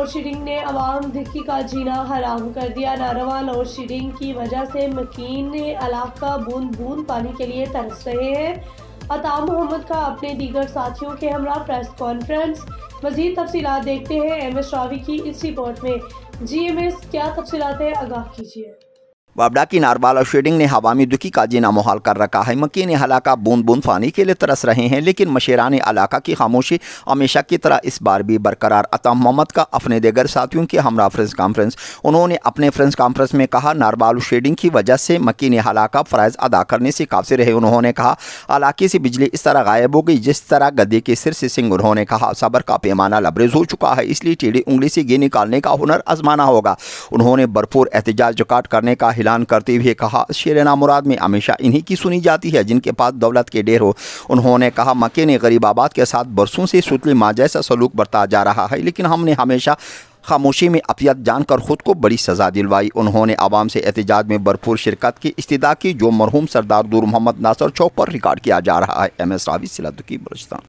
Shedding نے عوام دھکی کا جینا حرام کر دیا۔ ناروا لوڈ شیڈنگ کی وجہ سے مکین علاقہ بوند بوند پانی کے لیے ترس رہے ہیں۔ عطا محمد کا اپنے دیگر ساتھیوں کے ہمراہ پریس کانفرنس۔ مزید تفصیلات دیکھتے ہیں ایم ایس راوی کی اس رپورٹ میں۔ جی ایم ایس کیا تفصیلات ہیں، آگاہ کیجیے۔ وابڈا کی ناروا لوڈ شیڈنگ نے عوامی دکھی کا جینا محال کر رکھا ہے۔ مکین علاقہ بوند بوند پانی کے لیے ترس رہے ہیں، لیکن مشیران علاقہ کی خاموشی ہمیشہ کی طرح اس بار بھی برقرار۔ عطا محمد کا اپنے دیگر ساتھیوں کے ہمراہ پریس کانفرنس۔ انہوں نے اپنے پریس کانفرنس میں کہا، ناروا لوڈ شیڈنگ کی وجہ سے مکین علاقہ فرائض ادا کرنے سے قاصر ہے۔ انہوں نے کہا، علاقے سے بجلی اس طرح غائب ہو گئی جس طرح گدے کے سر سے سنگ۔ انہوں نے کہا، صبر کا پیمانہ لبریز ہو چکا ہے، اس لیے ٹیڑھی انگلی سے گھی نکالنے کا ہنر آزمانا ہوگا۔ انہوں نے بھرپور احتجاج ریکارڈ کرنے کا اعلان کرتے ہوئے کہا، شیر نامراد میں ہمیشہ انہی کی سنی جاتی ہے جن کے پاس دولت کے ڈھیر ہو۔ انہوں نے کہا، مکین غریب آباد کے ساتھ برسوں سے سوتلی ماں جیسا سلوک برتا جا رہا ہے، لیکن ہم نے ہمیشہ خاموشی میں عافیت جان کر خود کو بڑی سزا دلوائی۔ انہوں نے عوام سے احتجاج میں بھرپور شرکت کی استدعا کی جو مرحوم سردار دور محمد ناصر چوک پر ریکارڈ کیا جا رہا ہے۔ ایم ایس راوی، سیلہ دکی، بلوچستان۔